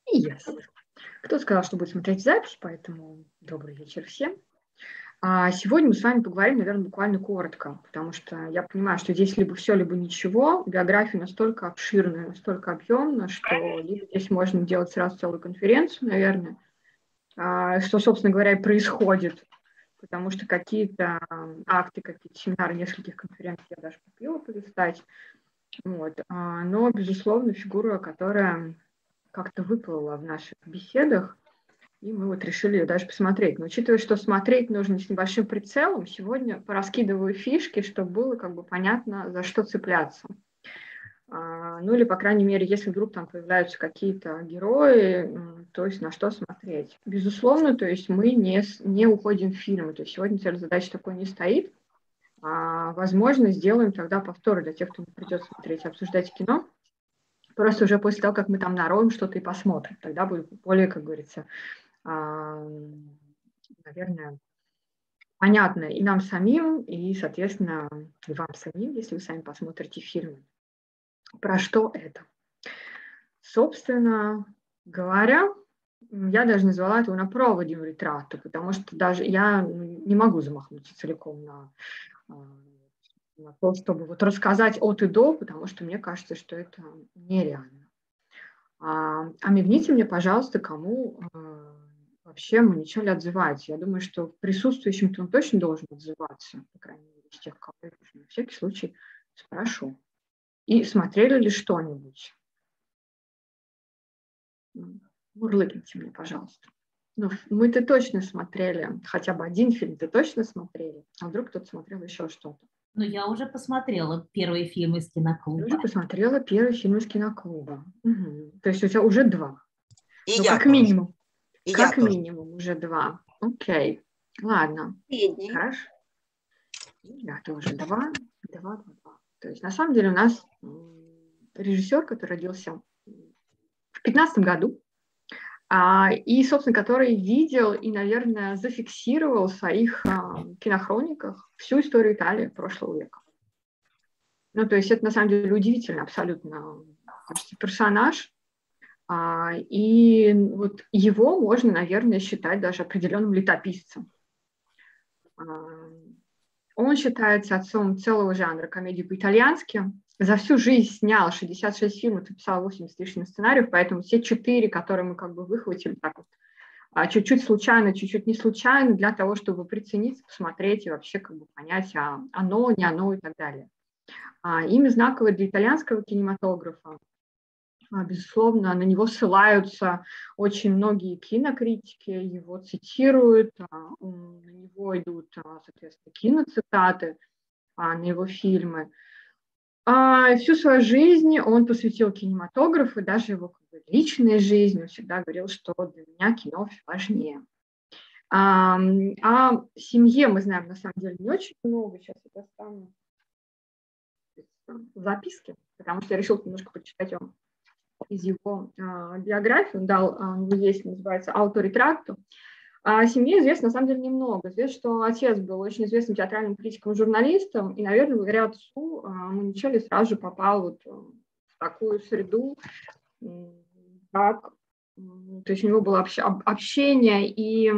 Yes. Кто сказал, что будет смотреть запись, поэтому добрый вечер всем. Сегодня мы с вами поговорим, наверное, буквально коротко, потому что я понимаю, что здесь либо все, либо ничего. Биография настолько обширная, настолько объемна, что либо здесь можно делать сразу целую конференцию, наверное, что, собственно говоря, и происходит, потому что какие-то акты, какие-то семинары нескольких конференций я даже купила полистать. Вот. Но, безусловно, фигура, которая как-то выплыла в наших беседах, и мы вот решили ее даже посмотреть. Но учитывая, что смотреть нужно с небольшим прицелом, сегодня пораскидываю фишки, чтобы было как бы понятно, за что цепляться. Ну или, по крайней мере, если вдруг там появляются какие-то герои, то есть на что смотреть. Безусловно, то есть мы не уходим в фильмы. То есть сегодня цель задачи такой не стоит. Возможно, сделаем тогда повторы для тех, кто не придет смотреть и обсуждать кино. Просто уже после того, как мы там нароем что-то и посмотрим. Тогда будет более, как говорится, наверное, понятно и нам самим, и, соответственно, и вам самим, если вы сами посмотрите фильмы. Про что это? Собственно говоря, я даже назвала это una prova di un ritratto, потому что даже я не могу замахнуться целиком на то, чтобы вот рассказать от и до, потому что мне кажется, что это нереально. Мигните мне, пожалуйста, кому вообще Маничелли отзывается. Я думаю, что присутствующим-то он точно должен отзываться, по крайней мере, из тех, кого я на всякий случай спрошу. И смотрели ли что-нибудь? Мурлыкните мне, пожалуйста. Ну, мы-то точно смотрели, хотя бы один фильм-то точно смотрели, а вдруг кто-то смотрел еще что-то. Ну, я уже посмотрела первый фильм из киноклуба. Я уже посмотрела первый фильм из киноклуба. Угу. То есть у тебя уже два. И ну, я как тоже. минимум. И как я минимум уже два. Окей. Ладно. Средний. Хорошо. Я тоже два. То есть на самом деле у нас режиссер, который родился в 2015 году, и, собственно, который видел и, наверное, зафиксировал в своих кинохрониках всю историю Италии прошлого века. Ну, то есть это, на самом деле, удивительный абсолютно, кажется, персонаж. И вот его можно, наверное, считать даже определенным летописцем. Он считается отцом целого жанра комедии по-итальянски. За всю жизнь снял 66 фильмов, написал 80 с лишним сценариев, поэтому все 4, которые мы как бы выхватили так вот, чуть-чуть случайно, чуть-чуть не случайно, для того, чтобы прицениться, посмотреть и вообще как бы понять, оно, не оно и так далее. Имя знаковое для итальянского кинематографа. Безусловно, на него ссылаются очень многие кинокритики, его цитируют, на него идут, соответственно, киноцитаты, на его фильмы. Всю свою жизнь он посвятил кинематографу, даже его личной жизни. Он всегда говорил, что для меня кино важнее. О семье мы знаем, на самом деле, не очень много. Сейчас я достану записки, потому что я решила немножко почитать вам из его биографии. Он дал, есть, называется «Ауторитратто». О семье известно, на самом деле, немного. Известно, что отец был очень известным театральным критиком, журналистом, и, наверное, благодаря отцу Маничелли сразу же попал вот в такую среду, как, то есть у него было общение, и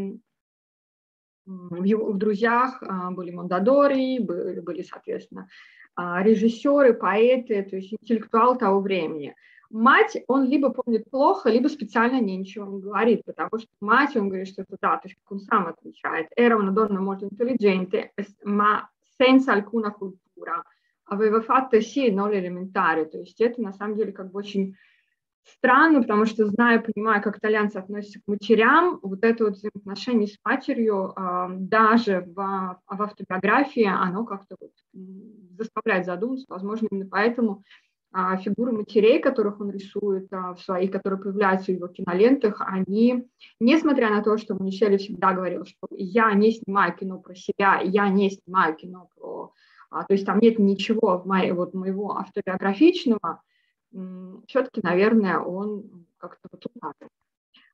в друзьях были Мондадори, были, соответственно, режиссеры, поэты, то есть интеллектуал того времени. Мать он либо помнит плохо, либо специально ничего не говорит, потому что мать, он говорит, что это да, то есть как он сам отвечает. Era una donna molto intelligente, ma senza alcuna cultura. Aveva fatto sì, non elementare. То есть это на самом деле как бы очень странно, потому что, зная, понимая, как итальянцы относятся к матерям, вот это вот взаимоотношение с матерью, даже в автобиографии, оно как-то вот заставляет задуматься. Возможно, именно поэтому фигуры матерей, которых он рисует в своих, которые появляются в его кинолентах, они, несмотря на то, что Маничелли всегда говорил, что я не снимаю кино про себя, я не снимаю кино про... то есть там нет ничего моего автобиографичного, все-таки, наверное, он как-то вот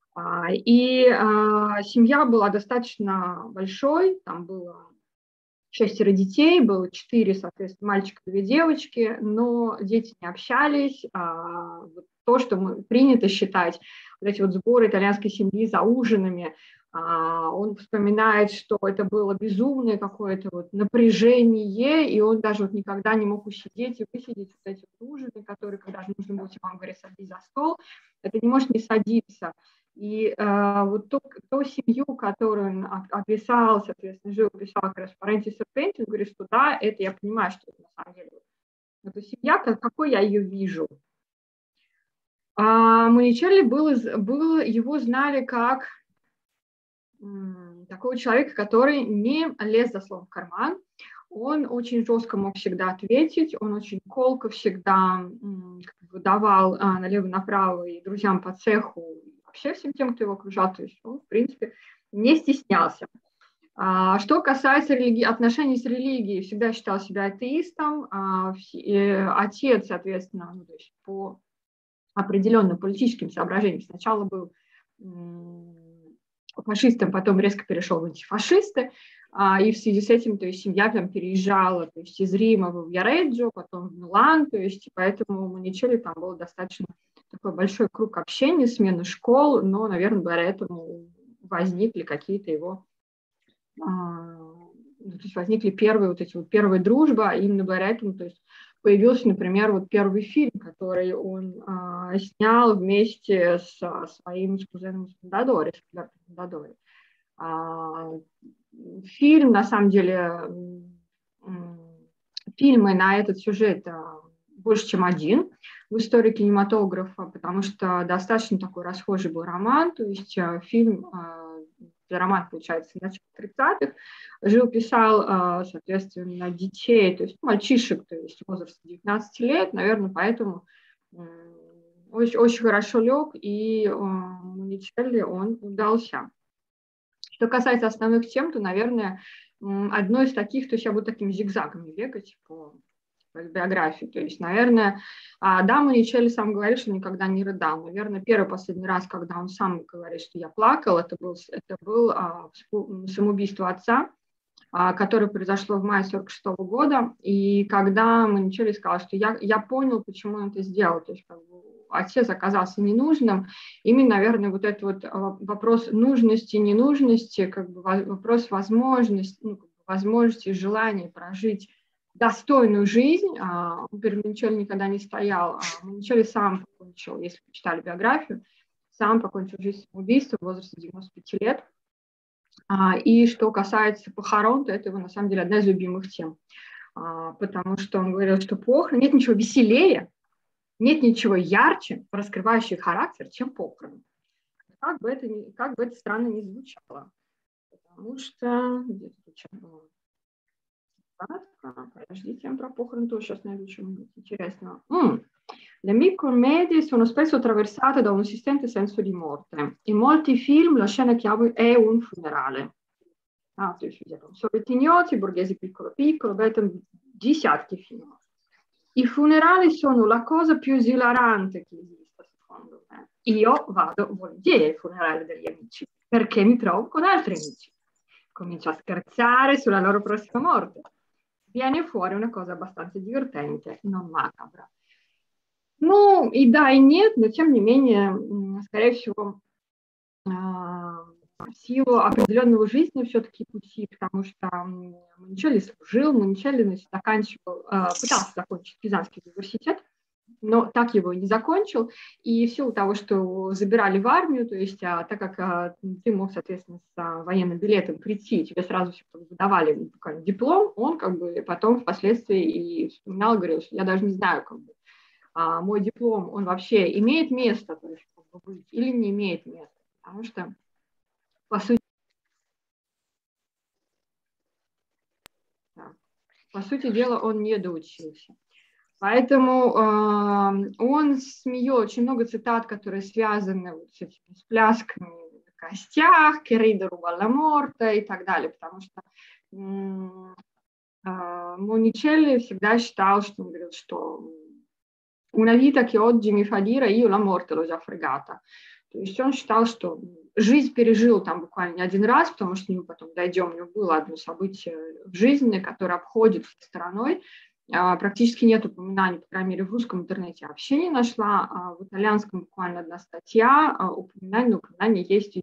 лукавил. И семья была достаточно большой, там было 6 детей, было 4, соответственно, мальчика, 2 девочки, но дети не общались. Вот то, что принято считать, вот эти вот сборы итальянской семьи за ужинами, он вспоминает, что это было безумное какое-то вот напряжение, и он даже вот никогда не мог усидеть и высидеть вот эти вот ужины, которые, когда нужно было, мама говорит, садись за стол, это не может не садиться. И вот ту семью, которую он описал, соответственно, описал как раз Паренти Серпенти, он говорит, что да, это я понимаю, что это на самом деле эта семья, какой я ее вижу. Моничелли его знали как такого человека, который не лез за словом в карман, он очень жестко мог всегда ответить, он очень колко всегда давал налево-направо и друзьям по цеху, вообще всем тем, кто его окружал, то есть он, в принципе, не стеснялся. Что касается отношений с религией, всегда считал себя атеистом, отец, соответственно, то есть по определенным политическим соображениям сначала был фашистом, потом резко перешел в антифашисты, и в связи с этим, то есть семья там переезжала, то есть из Рима в Вьяреджио, потом в Милан, то есть поэтому у Моничелли там был достаточно такой большой круг общения, смены школ, но, наверное, благодаря этому возникли какие-то его, то есть возникли первая дружба, и именно благодаря этому, то есть появился, например, вот первый фильм, который он снял вместе со своим кузеном Мондадори, с Альберто Мондадори. Фильм, на самом деле, фильмы на этот сюжет больше, чем один в истории кинематографа, потому что достаточно такой расхожий был роман, то есть фильм, роман, получается, в начале 30-х, писал, соответственно, детей, то есть мальчишек, то есть возраста 19 лет, наверное, поэтому очень, очень хорошо лег, и Моничелли он удался. Что касается основных тем, то, наверное, одно из таких, то есть я буду такими зигзагами бегать по биографии. То есть, наверное, да, Моничелли сам говорит, что никогда не рыдал. Наверное, первый последний раз, когда он сам говорит, что я плакал, это был самоубийство отца, которое произошло в мае 1946 года. И когда Моничелли сказал, что я понял, почему он это сделал, то есть как бы отец оказался ненужным, именно, наверное, вот этот вот вопрос нужности, ненужности, как бы вопрос возможности, возможности и желания прожить достойную жизнь, перед Моничелли никогда не стоял. Моничелли сам покончил, если вы читали биографию, сам покончил жизнь самоубийством в возрасте 95 лет. И что касается похорон, то это его, на самом деле, одна из любимых тем, потому что он говорил, что похороны, нет ничего веселее, нет ничего ярче, раскрывающего характер, чем похороны. Как бы это странно ни звучало. Потому что... Подождите, я про похороны тоже сейчас найду что-нибудь интересного. Le microcommedie sono spesso attraversate da un insistente senso di morte. In molti film la scena chiave è un funerale. То есть Sovetignotti, Borghesi piccolo piccolo, Beethoven, десятки фильмов. I funerali sono la cosa più esilarante che esista, secondo me. Io vado volentieri ai funerali degli amici, perché mi trovo con altri amici. Comincio a scherzare sulla loro prossima morte. Viene fuori una cosa abbastanza divertente, non macabra. Ну, и да, и нет, но тем не менее, скорее всего, в силу определенного жизни все-таки пути, потому что Моничелли служил, Моничелли пытался закончить Пизанский университет, но так его и не закончил, и в силу того, что забирали в армию, то есть так как ты мог, соответственно, с военным билетом прийти, тебе сразу все выдавали диплом, он как бы потом впоследствии и вспоминал, говорил, что я даже не знаю, как бы, мой диплом, он вообще имеет место, то есть, как бы, быть, или не имеет места, потому что, по сути дела, он не доучился. Поэтому он смеет, очень много цитат, которые связаны вот с этими плясками на костях, «Querido alla morte» и так далее, потому что Моничелли всегда считал, что он говорит, что «Una vita che oggi mi fa dire io la morte l'ho già fregata». То есть он считал, что жизнь пережил там буквально не один раз, потому что мы потом дойдем, у него было одно событие в жизни, которое обходит стороной. Практически нет упоминаний, по крайней мере, в русском интернете я вообще не нашла, а в итальянском буквально одна статья, упоминание есть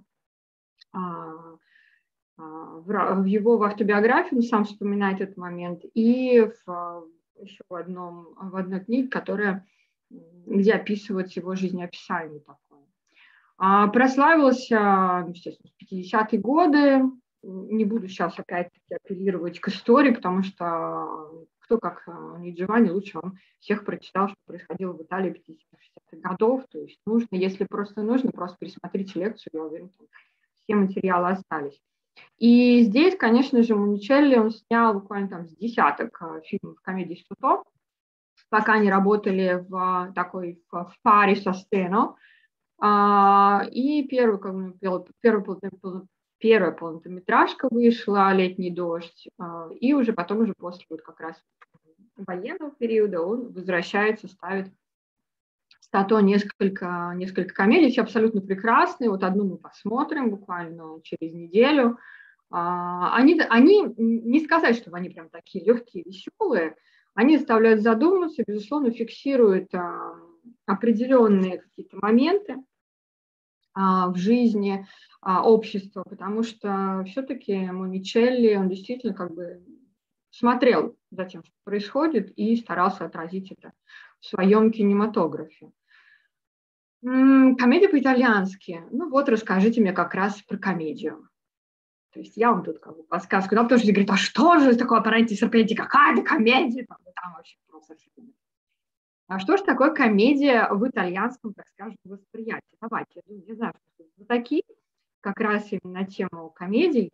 в его автобиографии, он сам вспоминает этот момент, и еще в одной книге, где описывается его жизнеописание такое. Прославился, естественно, в 50-е годы. Не буду сейчас опять-таки апеллировать к истории, потому что кто, как не Джованни, лучше вам всех прочитал, что происходило в Италии 50-60-х годов. То есть если просто пересмотрите лекцию, я уверена, все материалы остались. И здесь, конечно же, Моничелли, он снял буквально там с десяток фильмов комедий «Стуто», пока они работали в паре со Стено. И первая полнометражка вышла «Летний дождь», и уже потом, после как раз военного периода, он возвращается, ставит Стато несколько комедий, все абсолютно прекрасные. Вот одну мы посмотрим буквально через неделю. Они не сказать, что они прям такие легкие, веселые, они заставляют задуматься, безусловно, фиксируют определенные какие-то моменты в жизни общества, потому что все-таки Моничелли, он действительно смотрел за тем, что происходит, и старался отразить это в своем кинематографе. Комедия по-итальянски. Расскажите мне как раз про комедию. То есть я вам тут подсказку, потому что говорит, а что же такое «Паренти Серпенти», какая-то комедия, там вообще просто фильм. А что же такое комедия в итальянском, так скажем, восприятии? Давайте, не знаю, что вы такие, как раз именно на тему комедий.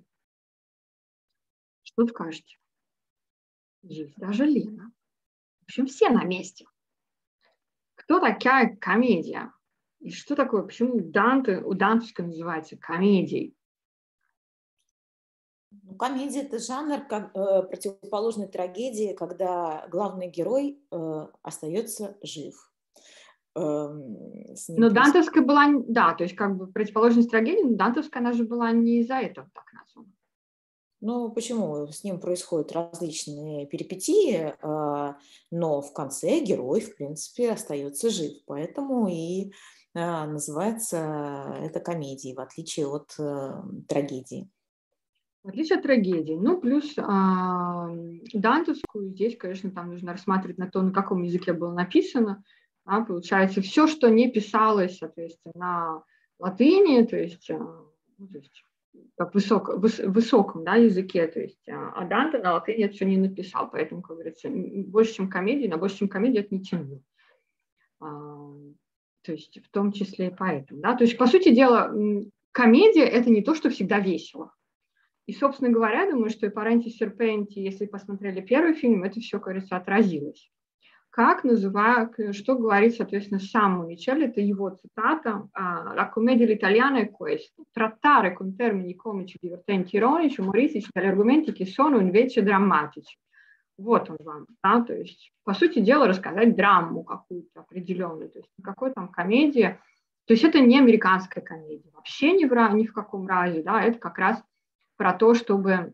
Что скажете? Есть даже Лена. В общем, все на месте. Кто такая комедия? И что такое, почему у Дантеска называется комедией? Комедия – это жанр противоположной трагедии, когда главный герой остается жив. Но Дантовская была, да, то есть противоположность трагедии, но Дантовская, она же была не из-за этого так названа. Почему? С ним происходят различные перипетии, но в конце герой, в принципе, остается жив. Поэтому и называется это комедией, в отличие от трагедии. В отличие от трагедии. Плюс дантовскую здесь, конечно, там нужно рассматривать на каком языке было написано. Получается, все, что не писалось, соответственно, на латыни, то есть как высоком языке, то есть а Данте на латыни это все не написал, поэтому, как говорится, больше, чем комедия это не тянуло. То есть в том числе и поэтому. Да? То есть, по сути дела, комедия – это не то, что всегда весело. И, собственно говоря, думаю, что и «Паренти Серпенти», если посмотрели первый фильм, это все, кажется, отразилось. Что говорит, соответственно, сам Моничелли, это его цитата: «La commedia all'italiana è questo, trattare con termini comici, divertenti, ironici, umoristici degli argomenti che sono invece drammatici». Вот он вам, да, то есть, по сути дела, рассказать драму какую-то определенную, то есть никакой там комедии, то есть это не американская комедия, вообще ни в каком разе, да, это как раз про то, чтобы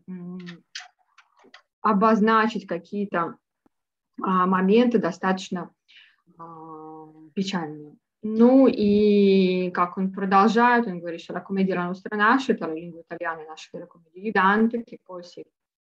обозначить какие-то моменты достаточно печальные. И как он продолжает, он говорит, что la commedia la nostra nasce, la lingua italiana nasce dalla commedia di Dante, che poi si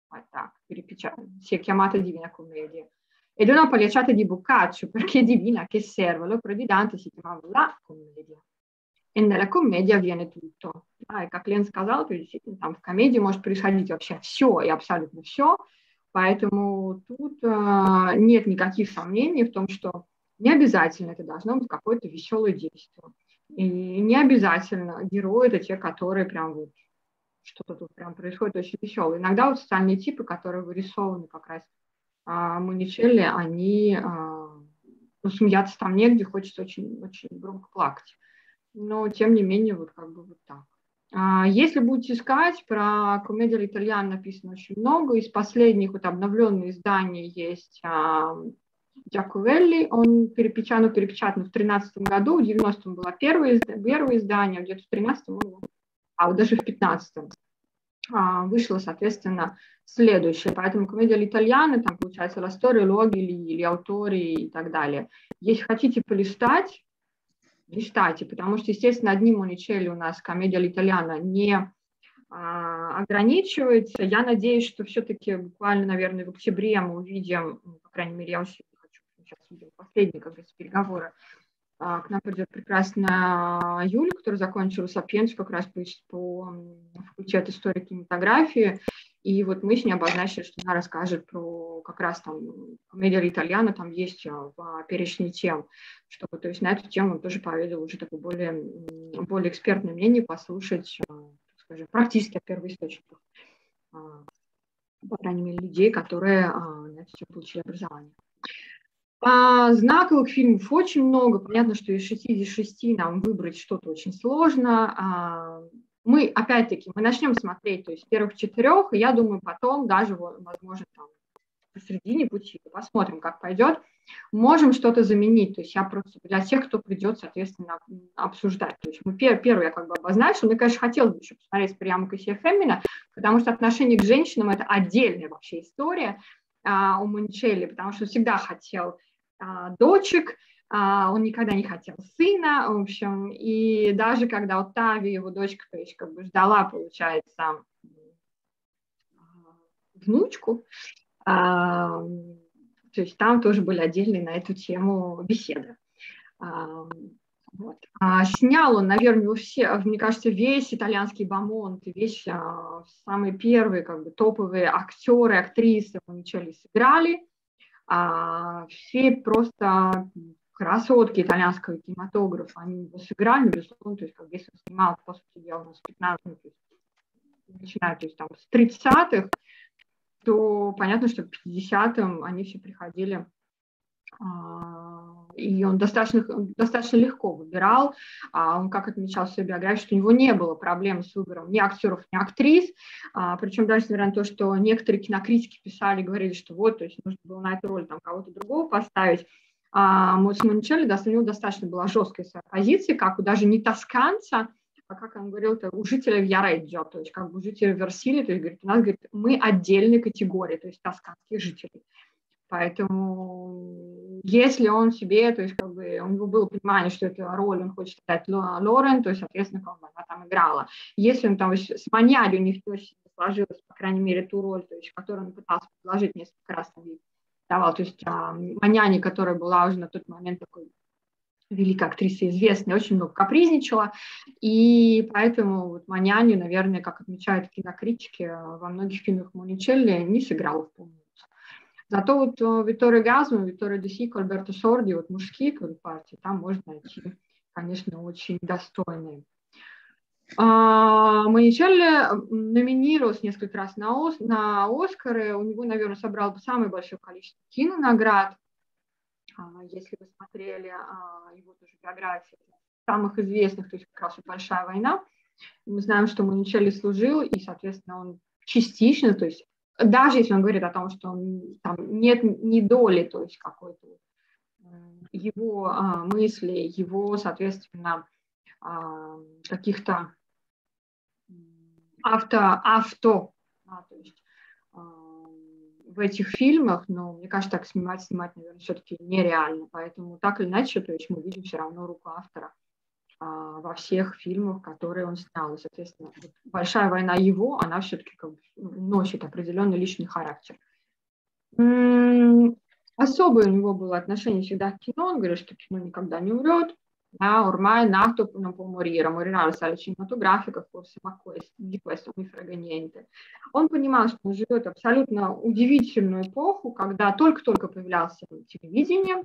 è chiamata Divina Commedia. Ed è una pagliacciata di Boccaccio, perché divina che serve, l'opera di Данте si chiamava la commedia. И nella комедия avviene tutto. И как Лен сказал, то действительно там в комедии может происходить вообще все и абсолютно все, поэтому тут нет никаких сомнений в том, что не обязательно это должно быть какое-то веселое действие. И не обязательно герои это те, которые прям что-то тут прям происходит очень веселое. Иногда социальные типы, которые вырисованы как раз Моничелли, они смеяться там негде, хочется очень, очень громко плакать. Но, тем не менее, вот так. Если будете искать, про комедию итальян написано очень много. Из последних обновленных изданий есть Джаковелли. Он перепечатан в 2013 году, в 90-м было первое издание, где-то в 13-м, вот даже в 15-м вышло, соответственно, следующее. Поэтому комедия l'Italiana, там получается la storia, luoghi, или autori и так далее. Если хотите полистать, листайте, потому что, естественно, одним Моничелли у нас комедия l'Italiana не ограничивается. Я надеюсь, что все-таки буквально, наверное, в октябре мы увидим, по крайней мере, я очень хочу, сейчас видим последние, как говорится, переговоры. К нам придет прекрасная Юля, которая закончила Сапиенс как раз по факультету истории кинематографии. И вот мы с ней обозначили, что она расскажет про как раз там комедия l'Italiana, там есть в перечне тем, чтобы, то есть на эту тему тоже поведал уже такое более экспертное мнение, послушать, скажем, практически от первоисточников, по крайней мере, людей, которые на эту тему получили образование. Знаковых фильмов очень много. Понятно, что из 66 нам выбрать что-то очень сложно. Мы, опять-таки, мы начнем смотреть, то есть первых 4, и я думаю, потом даже, возможно, там, посередине пути, посмотрим, как пойдет, можем что-то заменить. То есть я просто для тех, кто придет, соответственно, обсуждать. То есть мы первый я как бы обозначила. Мне, конечно, хотелось бы еще посмотреть Приamo Così Femmina, потому что отношение к женщинам – это отдельная вообще история у Моничелли, потому что всегда хотел дочек, он никогда не хотел сына, в общем, и даже когда Оттавия, его дочка, то есть как бы ждала, получается, внучку, то есть там тоже были отдельные на эту тему беседы. Вот. Снял он, наверное, мне кажется, весь итальянский бомонд, весь самые первые как бы топовые актеры, актрисы Моничелли сыграли. Все просто красотки итальянского кинематографа, они его сыграли, безусловно, то есть как если он снимал, по сути дела, у нас 15, начиная, то есть там с 30-х, то понятно, что в 50-м они все приходили, и он достаточно легко выбирал. Он, как отмечал в своей биографии, что у него не было проблем с выбором ни актеров, ни актрис. Причем даже несмотря на то, что некоторые кинокритики писали, говорили, что вот, то есть нужно было на эту роль там кого-то другого поставить. С Моничелли у него достаточно была жесткая своя позиция, как у даже не тосканца, а как он говорил, это у жителя Вьяреджио, то есть как бы у жителей Версили, то есть говорит, у нас, говорит, мы отдельной категории, то есть тосканских жителей. Поэтому если он себе, то есть как бы у него было понимание, что эту роль он хочет дать Лорен, то есть, соответственно, как бы она там играла. Если он там с Маньяри у них точно сложилось, по крайней мере, ту роль, то есть, которую он пытался предложить несколько раз, давал, то есть Маньяни, которая была уже на тот момент такой великая актриса, известная, очень много капризничала, и поэтому вот Маньяни, наверное, как отмечают кинокритики, во многих фильмах Моничелли не сыграла в полную. Зато вот Витторио Газман, Витторио Де Сико, Альберто Сорди, вот мужские партии, там можно найти, конечно, очень достойные. Моничелли номинировался несколько раз на Оскары, у него, наверное, собрал бы самое большое количество кинонаград. Если вы смотрели его тоже биографию, самых известных, то есть как раз «Большая война», мы знаем, что Моничелли служил, и, соответственно, он частично, то есть даже если он говорит о том, что там нет ни доли, то есть какой-то его мысли, его, соответственно, каких-то то есть в этих фильмах, но мне кажется, так снимать, наверное, все-таки нереально, поэтому так или иначе, то есть мы видим все равно руку автора во всех фильмах, которые он снял. И, соответственно, вот «Большая война» его, она все-таки как бы носит определенный личный характер. Особое у него было отношение всегда к кино. Он говорит, что кино никогда не умрет. Ormai nato non può morire, morirà la sala cinematografica, forse, ma di questo mi frega niente. Он понимал, что он живет абсолютно удивительную эпоху, когда только-только появлялось телевидение,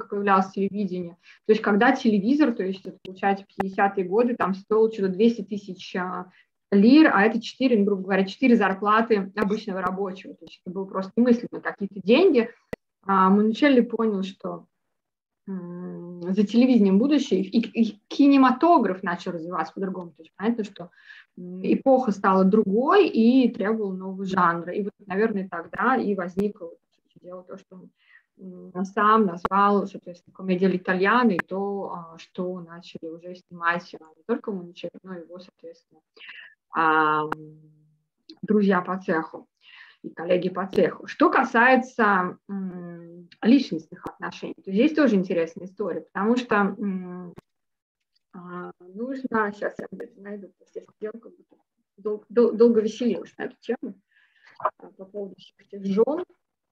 то есть когда телевизор, то есть это, получается, в 50-е годы, там стоил что-то 200 тысяч лир, а это 4, грубо говоря, 4 зарплаты обычного рабочего. То есть это было просто немыслимо, какие-то деньги. Моничелли понял, что за телевидением будущее, и кинематограф начал развиваться по-другому. То есть понятно, что эпоха стала другой и требовала нового жанра. И вот, наверное, тогда и возникло дело то, что сам назвал, соответственно, комедия «Итальяны», и то, что начали уже снимать не только Моничелли, но и его, соответственно, друзья по цеху и коллеги по цеху. Что касается личностных отношений, то здесь тоже интересная история, потому что нужно, сейчас я найду, естественно, девушку, долго веселилась на эту тему по поводу всех этих жен.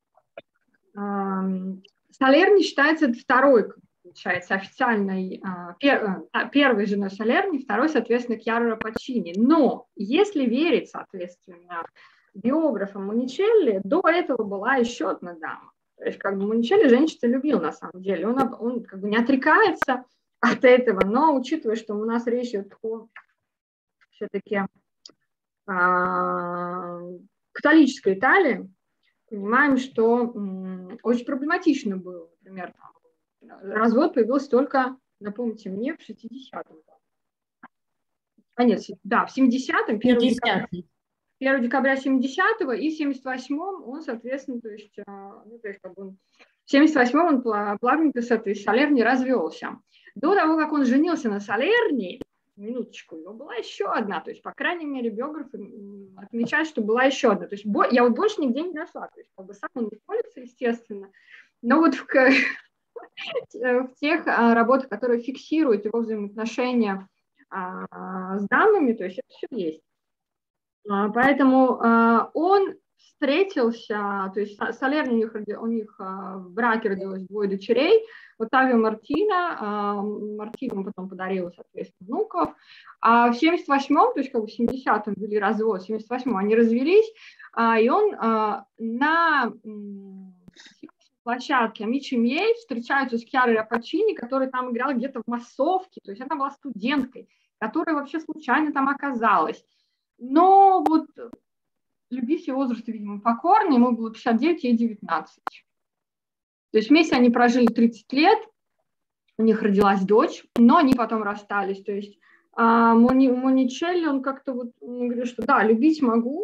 Салерни считается второй, получается, официальной, первой женой Салерни, второй, соответственно, Кьяра Рапачини. Но если верить, соответственно, биографам Моничелли, до этого была еще одна дама. То есть, как бы, Моничелли женщину любил, на самом деле. Он как бы не отрекается от этого, но учитывая, что у нас речь идет о все-таки католической Италии, понимаем, что очень проблематично было. Например, развод появился только, напомните мне, в 60-м. Нет, да, в 70-м, 1 декабря 70-го, и в 78-м он, соответственно, то есть как бы в 78-м он плавненько с этой Салерни развелся. До того, как он женился на Салерни, минуточку, его была еще одна, то есть, по крайней мере, биографы отмечают, что была еще одна. То есть я вот больше нигде не нашла, то есть как бы сам он не колется, естественно, но вот в тех работах, которые фиксируют его взаимоотношения с дамами, то есть это все есть. Поэтому он встретился, то есть Салерни у них в браке родилось 2 дочерей, Оттавио Мартина, Мартину потом подарила, соответственно, внуков, а в 78-м, то есть как бы в 70-м ввели развод, в 78-м они развелись, и он на площадке Амичи Мьей встречаются с Кьярой Рапачини, которая там играла где-то в массовке, то есть она была студенткой, которая вообще случайно там оказалась. Но вот любви все возрасты, видимо, покорны, ему было 59, ей 19. То есть вместе они прожили 30 лет, у них родилась дочь, но они потом расстались. То есть Моничелли, он как-то вот говорит, что да, любить могу,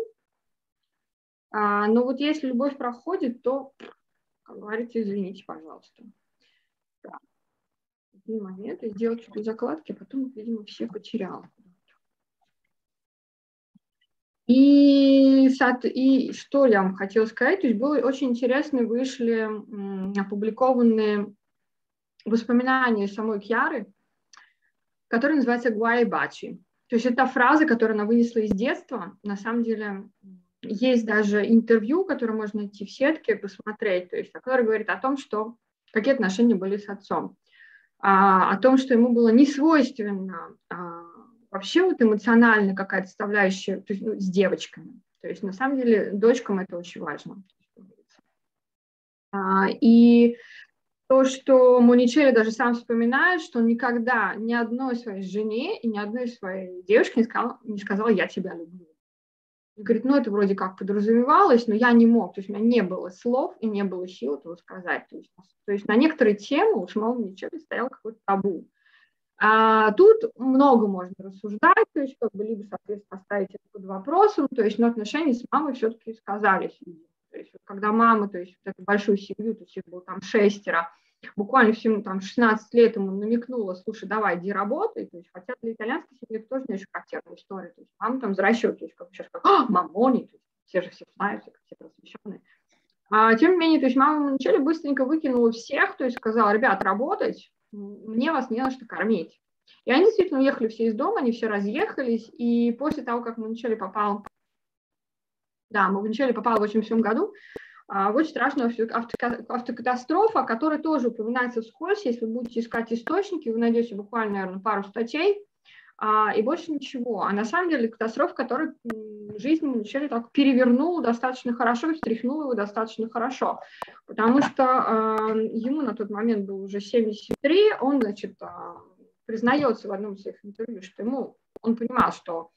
но вот если любовь проходит, то, как говорится, извините, пожалуйста. Да. Один момент, я сделала чуть-чуть закладки, а потом, видимо, все потеряла. И что я вам хотела сказать, то есть было очень интересно, вышли опубликованные воспоминания самой Кьяры, которая называется «Гуай Бачи». То есть это фраза, которую она вынесла из детства. На самом деле есть даже интервью, которое можно найти в сетке, посмотреть, то есть, которое говорит о том, что какие отношения были с отцом, о том, что ему было не свойственно вообще вот эмоционально какая-то составляющая, то есть, с девочками. То есть на самом деле дочкам это очень важно. И то, что Моничелли даже сам вспоминает, что он никогда ни одной своей жене и ни одной своей девушке не сказал «я тебя люблю». Он говорит, ну это вроде как подразумевалось, но я не мог, то есть у меня не было слов и не было сил этого сказать. То есть на некоторые темы у самого Моничелли стоял какой-то табу. Тут много можно рассуждать, то есть как бы либо, соответственно, поставить это под вопросом, то есть, но отношения с мамой все-таки сказались. То есть, когда мама, то есть, вот эту большую семью, то есть, их было там 6, буквально всему там 16 лет ему намекнула, слушай, давай, иди работай, то есть, хотя для итальянской семьи это тоже не очень характерная история, то есть, мама там взращивает, то есть, как сейчас, мамони, то есть, все же все знают, все просвещенные. Тем не менее, то есть, мама вначале быстренько выкинула всех, то есть, сказала, ребят, работать, мне вас не на что кормить. И они действительно уехали все из дома, они все разъехались, и после того, как Моничелли попал в 1987 году в очень страшную автокатастрофу, которая тоже упоминается вскользь, если вы будете искать источники, вы найдете буквально, наверное, пару статей, и больше ничего. А на самом деле катастрофа, которая жизнь Моничелли так перевернула достаточно хорошо и встряхнула его достаточно хорошо, потому что ему на тот момент было уже 73, он, значит, признается в одном из своих интервью, что он понимал, что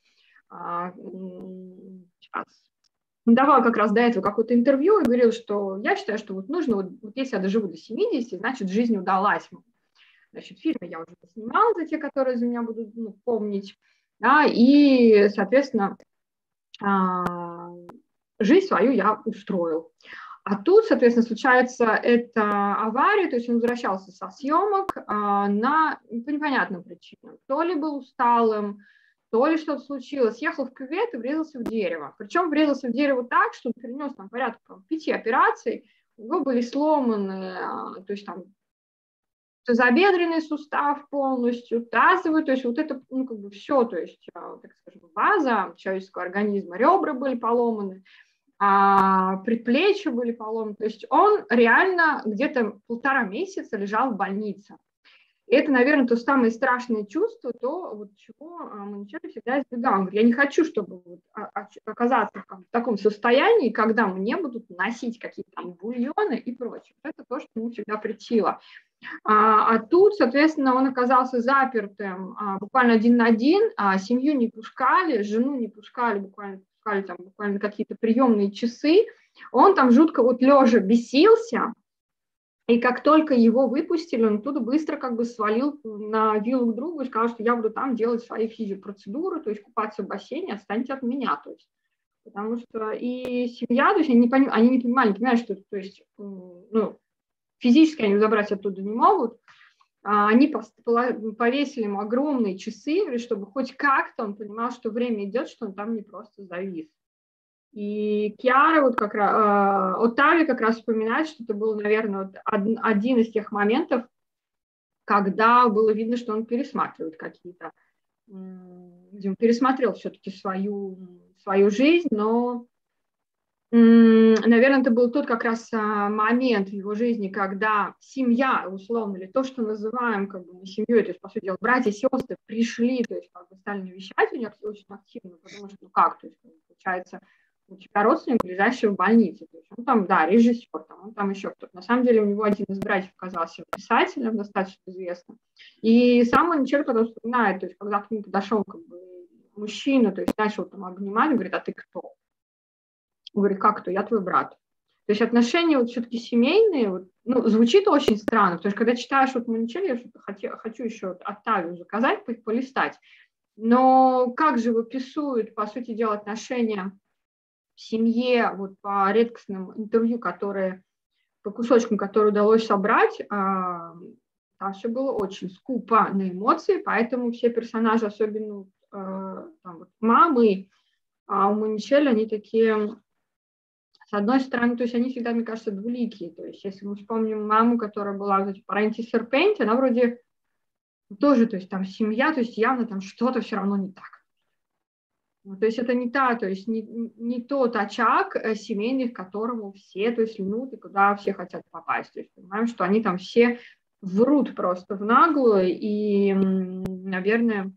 он давал как раз до этого какое-то интервью и говорил, что я считаю, что вот нужно, вот если я доживу до 70, значит, жизнь удалась. Значит, фильмы я уже снимала, за те, которые за меня будут помнить, да, и, соответственно, жизнь свою я устроил. А тут, соответственно, случается эта авария, то есть он возвращался со съемок по непонятным причинам. То ли был усталым, то ли что-то случилось. Ехал в кювет и врезался в дерево. Причем врезался в дерево так, что он перенес там порядка 5 операций, у него были сломаны, то есть там тазобедренный сустав полностью, тазовый, то есть вот это, ну, как бы все, то есть, так скажем, база человеческого организма, ребра были поломаны, предплечья были поломаны, то есть он реально где-то 1,5 месяца лежал в больнице. И это, наверное, то самое страшное чувство, то, вот, чего Монтичелло всегда избегал. Он говорит, я не хочу, чтобы вот оказаться в таком состоянии, когда мне будут носить какие-то там бульоны и прочее. Это то, что ему всегда притило. А тут, соответственно, он оказался запертым буквально 1 на 1, семью не пускали, жену не пускали, буквально какие-то приемные часы. Он там жутко вот лежа бесился, и как только его выпустили, он оттуда быстро как бы свалил на виллу к другу и сказал, что я буду там делать свои физиопроцедуры, то есть купаться в бассейне, отстаньте от меня, то есть. Потому что и семья, то есть они не понимали, что, то есть, ну, физически они забрать оттуда не могут, они повесили ему огромные часы, чтобы хоть как-то он понимал, что время идет, что он там не просто завис. И Киара, вот как раз, Оттавио как раз вспоминает, что это был, наверное, вот один из тех моментов, когда было видно, что он пересматривает какие-то, видимо, пересмотрел все-таки свою жизнь, но, наверное, это был тот как раз момент в его жизни, когда семья, условно, или то, что называем как бы семьей, то есть, по сути дела, братья и сестры пришли, то есть, как бы стали навещать у них очень активно, потому что, ну как, то есть, получается, у тебя родственник, ближайший в больнице, то есть он там, да, режиссер, там, он там еще кто-то. На самом деле у него один из братьев оказался писателем, достаточно известным. И сам Монтичелло когда вспоминает, то есть когда к нему подошел как бы мужчина, то есть начал там обнимать, говорит, а ты кто? Он говорит, как кто? Я твой брат. То есть отношения вот все-таки семейные, вот, ну, звучит очень странно, потому что когда читаешь вот Монтичелло, я что-то хочу еще Оттавио заказать, полистать, но как же выписывают, по сути дела, отношения в семье, вот по редкостным интервью, которые, по кусочкам, которые удалось собрать, там все было очень скупо на эмоции, поэтому все персонажи, особенно там, вот, мамы, у Монтичелло, они такие, с одной стороны, то есть они всегда, мне кажется, двуликие, то есть если мы вспомним маму, которая была в Паренти Серпенти, она вроде тоже, то есть там семья, то есть явно там что-то все равно не так. То есть это не то есть не тот очаг семейный, к которому все, то есть льнут и куда все хотят попасть. То есть понимаем, что они там все врут просто в наглую, и, наверное,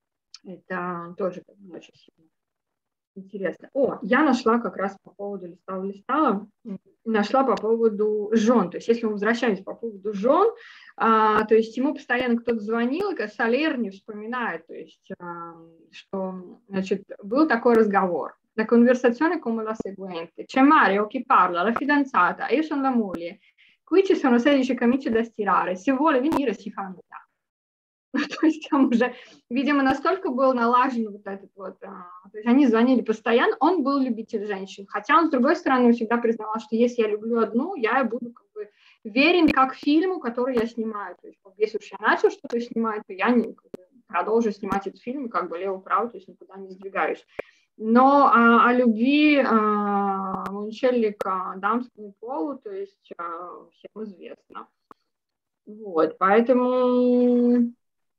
это тоже очень сильно интересно. Я нашла как раз по поводу, листала, нашла по поводу жен. То есть если мы возвращаемся по поводу жен, то есть ему постоянно кто-то звонил, и Салерни вспоминает, то есть, что, значит, был такой разговор. La conversazione come la seguente. C'è Mario che parla, la fidanzata, io sono la moglie. Qui ci sono 16 camicie da stirare. Se vuole venire si fa metà. То есть там уже, видимо, настолько был налажен вот этот вот, то есть они звонили постоянно, он был любитель женщин, хотя он, с другой стороны, всегда признавал, что если я люблю одну, я буду как бы верен как фильму, который я снимаю, то есть если уж я начал что-то снимать, то я не продолжу снимать этот фильм, как бы лево-право, то есть никуда не сдвигаюсь. Но о любви Монтичелло к дамскому полу, то есть всем известно. Вот, поэтому...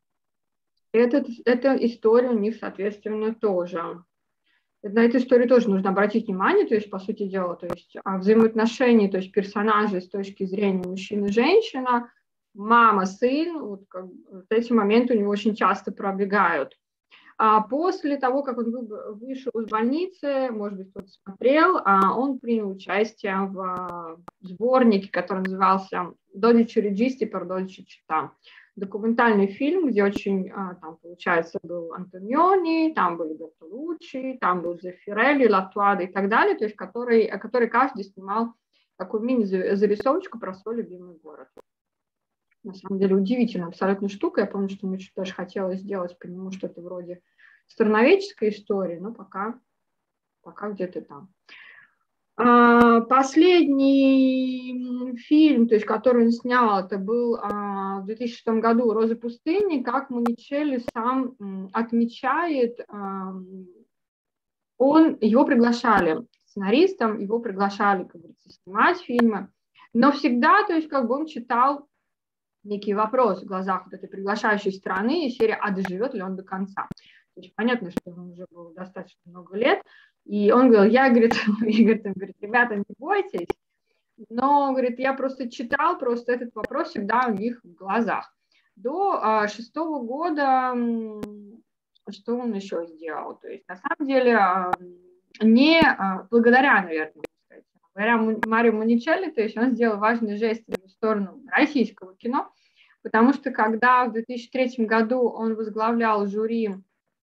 Эта история у них, соответственно, тоже. На эту историю тоже нужно обратить внимание, то есть, по сути дела, то есть взаимоотношения, то есть персонажей с точки зрения мужчины и женщина, мама, сын, вот эти моменты у него очень часто пробегают. А после того, как он вышел из больницы, может быть, кто-то смотрел, он принял участие в сборнике, который назывался «Dodici registi per 12 città». Документальный фильм, где очень, там, получается, был Антониони, там были Бертолуччи, там был Зефирелли, Латуада и так далее, то есть который каждый снимал такую мини-зарисовочку про свой любимый город. На самом деле удивительная абсолютно штука. Я помню, что мы чуть даже хотели сделать по нему что-то вроде страноведческой истории, но пока где-то там. Последний фильм, то есть, который он снял, это был в 2006 году «Роза пустыни», как Моничелли сам отмечает, его приглашали сценаристом, его приглашали, как говорится, снимать фильмы, но всегда, то есть, как бы он читал некий вопрос в глазах вот этой приглашающей стороны, и серия «А доживет ли он до конца?». То есть понятно, что ему уже было достаточно много лет, и он говорил, он говорит, ребята, не бойтесь, но, говорит, я просто читал, просто этот вопрос всегда у них в глазах. До 6-го года что он еще сделал? То есть, на самом деле, не благодаря, наверное, благодаря Марио Моничелли, то есть он сделал важный жест в сторону российского кино, потому что когда в 2003 году он возглавлял жюри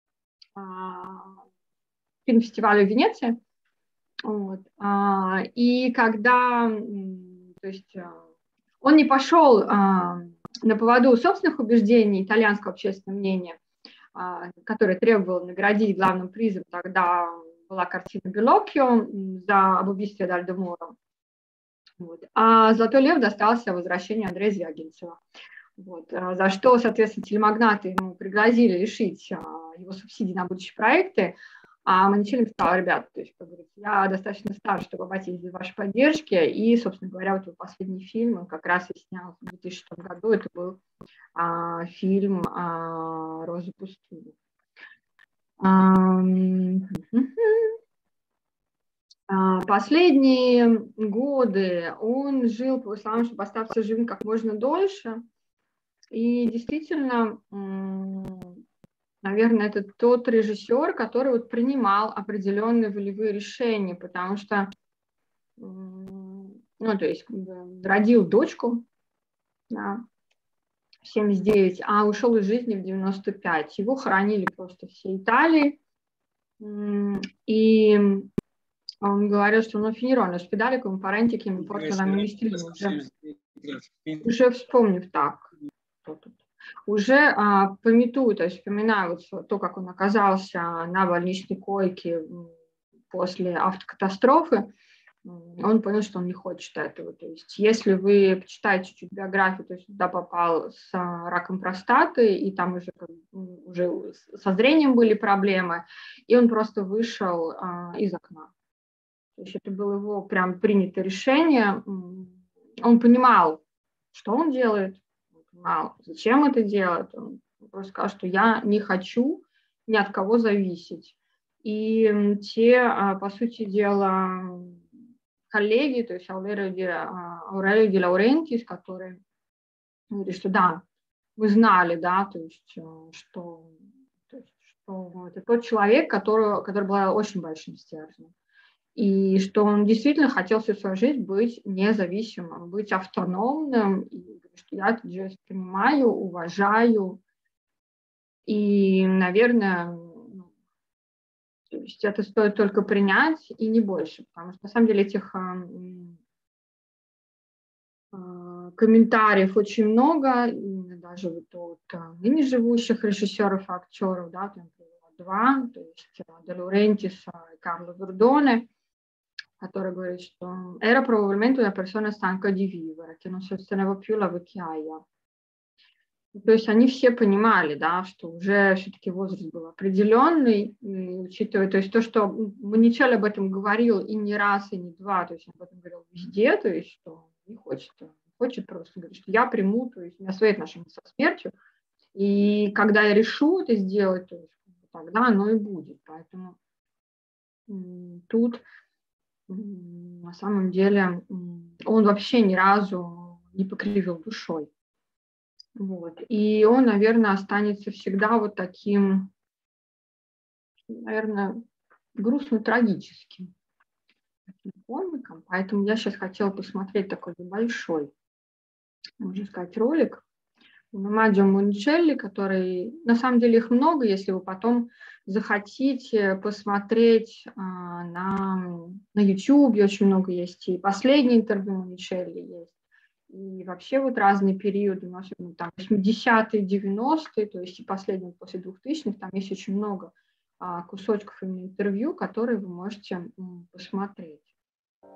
фильм-фестиваля в Венеции, вот, и когда, то есть, он не пошел на поводу собственных убеждений итальянского общественного мнения, которое требовало наградить главным призом, тогда была картина «Белоккио» об убийстве Эдуарда Моро. Вот. А «Золотой лев» достался «Возвращению» Андрея Звягинцева. Вот. За что, соответственно, телемагнаты ему пригрозили лишить его субсидий на будущие проекты. А Моничелли сказал, ребят, то есть, как говорится, я достаточно стар, чтобы обратиться за вашей поддержки. И, собственно говоря, вот его последний фильм он как раз и снял в 2006 году. Это был фильм «Роза пустыни». Последние годы он жил, по словам, чтобы остаться живым как можно дольше. И действительно, наверное, это тот режиссер, который вот принимал определенные волевые решения, потому что, ну, то есть, родил дочку, да, в 79, а ушел из жизни в 95. Его хоронили просто всей Италии. И он говорил, что non finirò in ospedale con parenti che mi portano la ministrina. Уже вспомнив так, уже пометую, то есть вспоминаю вот то, как он оказался на больничной койке после автокатастрофы, он понял, что он не хочет этого. То есть если вы почитаете чуть биографию, то есть туда попал с раком простаты, и там уже со зрением были проблемы, и он просто вышел из окна. То есть это было его прям принятое решение. Он понимал, что он делает, он понимал, зачем это делает. Он просто сказал, что я не хочу ни от кого зависеть. И по сути дела, коллеги, то есть Аурелио Ди Лаурентис, которые говорили, что да, мы знали, да, то есть, что это тот человек, который был очень большим стержнем. И что он действительно хотел всю свою жизнь быть независимым, быть автономным, и что я этот жест понимаю, уважаю. И, наверное, то есть это стоит только принять и не больше, потому что на самом деле этих комментариев очень много, даже вот от ныне живущих режиссеров и актеров, да, там два, то есть Де Лаурентиса и Карло Вердоне, который говорит, что «era probabilmente una persona stanca di vivere, che non sosteneva più la vecchiaia». То есть они все понимали, да, что уже все-таки возраст был определенный, учитывая, то есть то, что Моничелли об этом говорил и не раз, и не два, то есть он об этом говорил везде, то есть что не хочет просто говорить, что я приму, то есть у меня свои отношения со смертью, и когда я решу это сделать, то есть тогда оно и будет. Поэтому тут на самом деле он вообще ни разу не покривил душой. Вот. И он, наверное, останется всегда вот таким, наверное, грустно-трагическим комиком. Поэтому я сейчас хотела посмотреть такой небольшой, можно сказать, ролик Марио Моничелли, который, на самом деле, их много, если вы потом захотите посмотреть на YouTube, очень много есть, и последние интервью Моничелли есть, и вообще вот разные периоды, особенно там 80-е, 90-е, то есть и последние после 2000-х, там есть очень много кусочков именно интервью, которые вы можете посмотреть.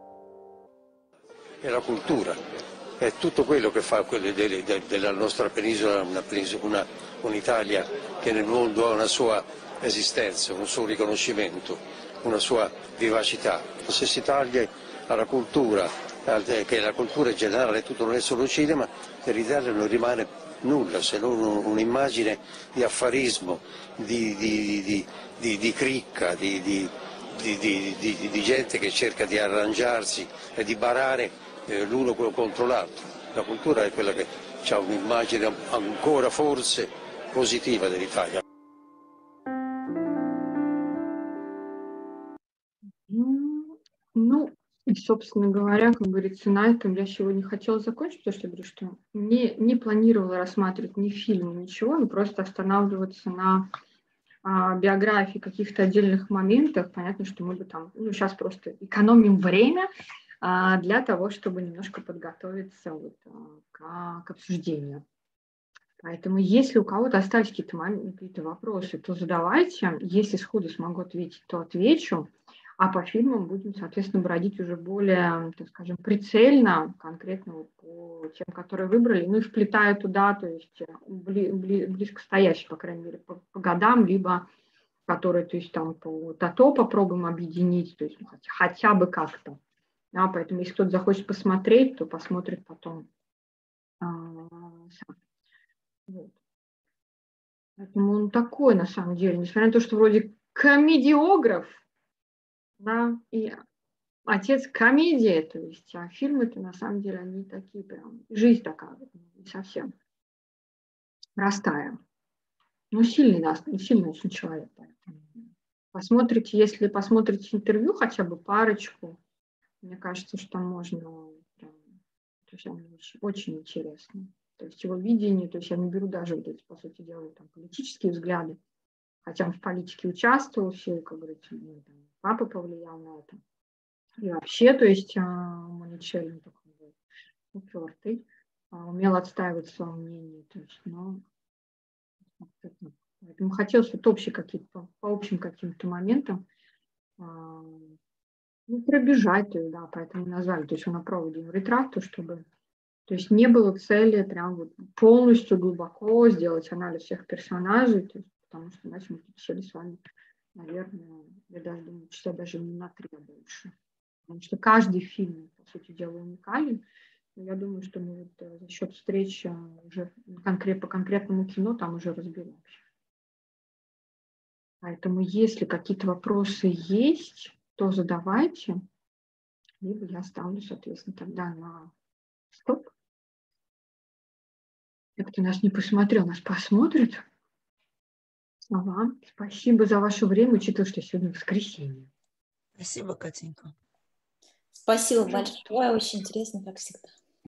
e la cultura. È tutto quello che fa della nostra penisola un'Italia che nel mondo ha una sua esistenza, un suo riconoscimento, una sua vivacità. Se si taglia alla cultura, che la cultura in generale tutto non è solo cinema, per l'Italia non rimane nulla se non un'immagine di affarismo, di cricca, di gente che cerca di arrangiarsi e di barare l'uno contro l'altro. La cultura è quella che ha un'immagine ancora forse positiva dell'Italia. Ну, и, собственно говоря, как говорится, на этом я сегодня хотела закончить, потому что я говорю, что не планировала рассматривать ни фильм, ничего, но просто останавливаться на биографии каких-то отдельных моментах. Понятно, что мы бы там, сейчас просто экономим время для того, чтобы немножко подготовиться к обсуждению. Поэтому если у кого-то остались какие-то вопросы, то задавайте. Если сходу смогу ответить, то отвечу. А по фильмам будем, соответственно, бродить уже более, так скажем, прицельно, конкретно по тем, которые выбрали, и вплетая туда, то есть близко стоящие, по крайней мере, по годам, либо которые, то есть там по ТАТО попробуем объединить, то есть хотя бы как-то. Да, поэтому если кто-то захочет посмотреть, то посмотрит потом сам. Вот. Поэтому он такой, на самом деле, несмотря на то, что вроде комедиограф, да, и отец комедии, то есть, а фильмы-то на самом деле они такие прям, жизнь такая, не совсем простая. Ну, сильный, да, сильный очень человек. Поэтому. Посмотрите, если посмотрите интервью, хотя бы парочку, мне кажется, что там можно прям, то есть очень, очень интересно. То есть его видение, то есть я не беру даже вот эти, по сути дела, там, политические взгляды, хотя он в политике участвовал, все, как говорится, там, папа повлиял на это. И вообще, то есть Моничеллин такой был упертый, умел отстаивать свое мнение, то есть, но поэтому хотелось вот общие какие-то, по общим каким-то моментам пробежать, то есть, да, поэтому назвали, то есть он опробовал ретракту, чтобы, то есть не было цели прям вот полностью глубоко сделать анализ всех персонажей, то есть, потому что иначе мы тут сели с вами, наверное, я даже думаю, часа даже не на 3 больше. Потому что каждый фильм, по сути дела, уникален. Но я думаю, что мы вот за счет встреч уже по конкретному кино там уже разберемся. Поэтому если какие-то вопросы есть, то задавайте, либо я ставлю, соответственно, тогда на стоп. Те, кто нас не посмотрел, нас посмотрит. А вам спасибо за ваше время, учитывая, что сегодня воскресенье. Спасибо, Катенька. Спасибо большое, очень интересно, как всегда.